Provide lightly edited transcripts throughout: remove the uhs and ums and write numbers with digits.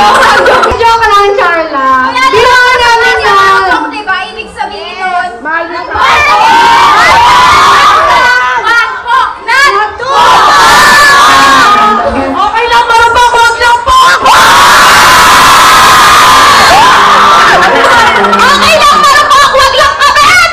Joke lang, Charla. Bilangan namin yan. Diba? Ibig sabihin nun. Mahal na ka. Okay lang, marabang, wag lang po ako! Okay lang, marabang, wag lang kabit!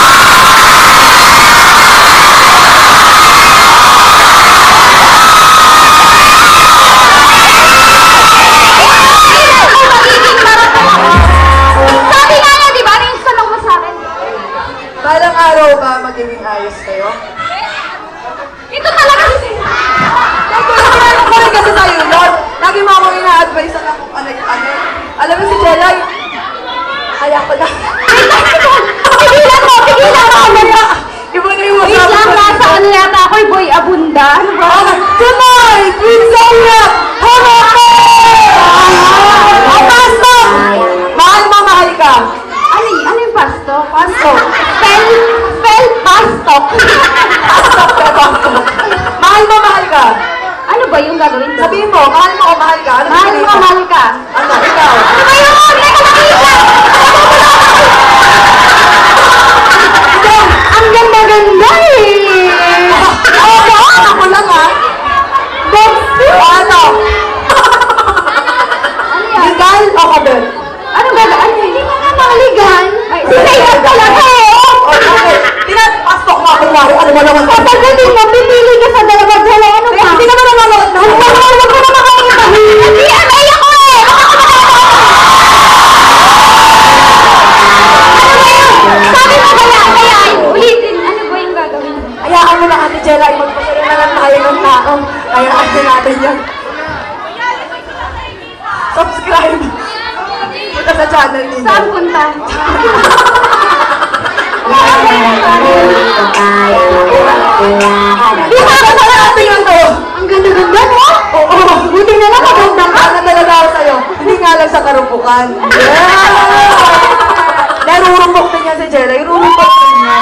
Sabi nga niya, di ba? Nainstanong mo sa akin. Balang araw ba magiging ayos kayo? Ito talaga si... Kaya kasi sa'yo, Lord. Lagi mo akong ina-advise na kung ano. Alam mo si Jelay? Kaya ko na. Pigilan mo! Iba na yung Wait lang, nasa ano yata ako'y boy abunda. Ano ba? Tonight, with Sonia, Honoke! Ang pasto! Mahal ka. Ano yung pasto? Pasto. Spell pastok. Mahal ka. Ano ba yung gagawin ko? Sabihin mo, mahal mo o mahal ka? Ano Mahal sabihin mo, mahal ka. Ano, ikaw? Ano ba yun? Hindi ko makita! Ang ganda-ganda eh! Ako lang ha? Bexy! Ano? Ano yan? Legal o kabel? Ano ba? Ano? Hindi mo nga mahaligan. Sinayang talaga eh! Okay. Pinapastok mo ako mari. Ano mo naman? Papagutin mo, pipili ka sa dalawang wala. Ano ba? Hindi naman nanonood na. Wag ko na makakita. Hindi, amay ako eh! Sabi mo kaya, ulitin. Ano ba yung gagawin mo? Hayaan mo na Ate Jelay. Magpasaya na lang tayo ng tao. Hayaan din natin yan. Subscribe. Punta sa channel ninyo. Saan punta? Di ba ka sa natin yan to? Ang ganda-ganda mo? Oo. Buti na lang maganda ka. Ano talaga ako sa'yo? Hindi nga lang sa karumpukan. Narurumpok din yan si Jelay. Rurumpok din yan.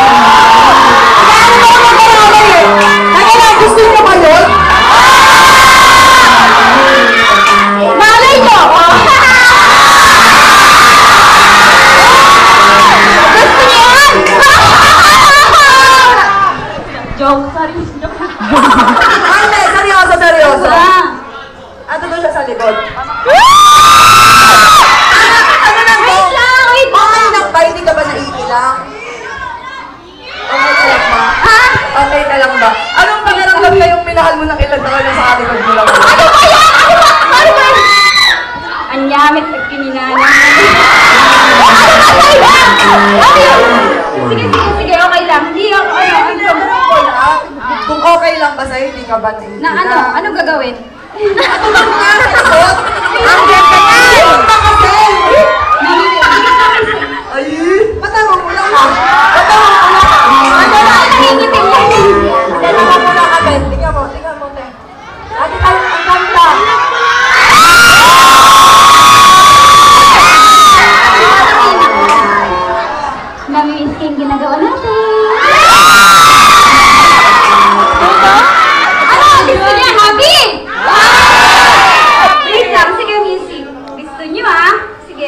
Gusto niyo ba yun? Malay ko! Gusto niyo yan? Joke, sorry. Hindi, seryoso. Ah. Ano doon siya sa likod? Wait lang, wait lang. Okay lang ba? Hindi ka ba naiilang? Okay ka lang ba? Ha? Okay ka lang ba? Anong pakiramdam kayong minahal mo ng ilan na kayo sa ating magbulang? Ano ba yan? Ano ba? Ang yamit at kininana. Sige, okay lang. Hindi ako, Kung okay lang ba sa'yo, hindi ka ba naiilang? Na ano? Ano gagawin? Ang ganda niya! Ay, patawag mo lang ha. Ano ba? Nangingitim lang. Patawag mo lang ha, Ben. Tingnan mo, te. Ate, ang ganda. Namimiss ko yung ginagawa natin. Ano? Gusto niya, happy? Wait lang, sige, music. Gusto niyo ah? Sige.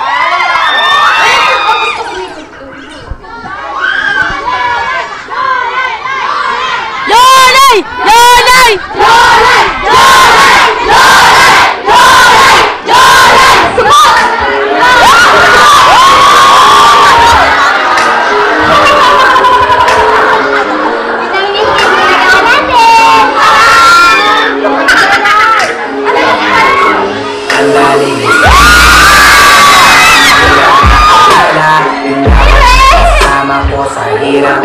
Lolay! Lolay! Lolay! Lolay! Lolay! Lolay! Lolay! Subok! Namimiss ko yung ginagawa natin. Ang lalim sama ko sa hirap.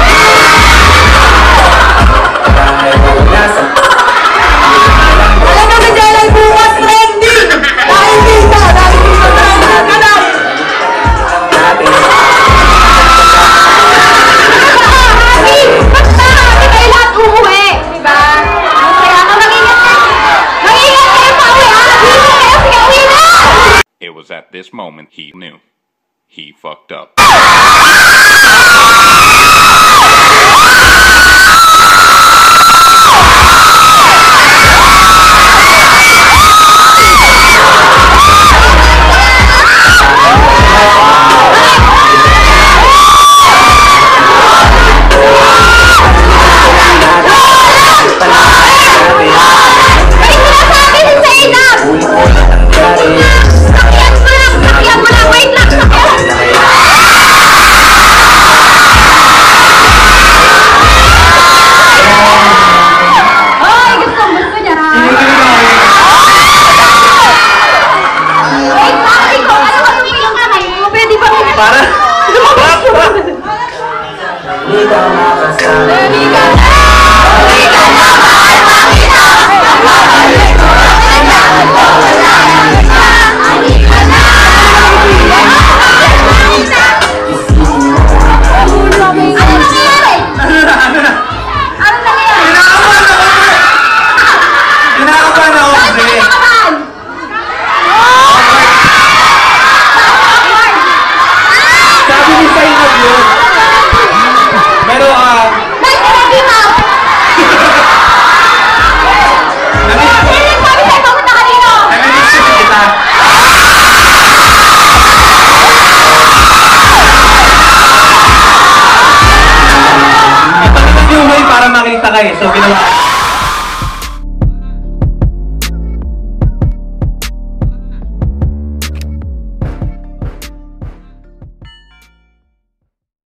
Alam mo si Jelay bukas trending! Dahil dito trending ka na! Happy! Basta! Hindi kayo lahat umuwi! Diba? Kaya ka mag-ingat kayo! Mag-ingat kayo pa uwi! Sige, uwi na! It was at this moment he knew. He fucked up. sakay. So, ginawa.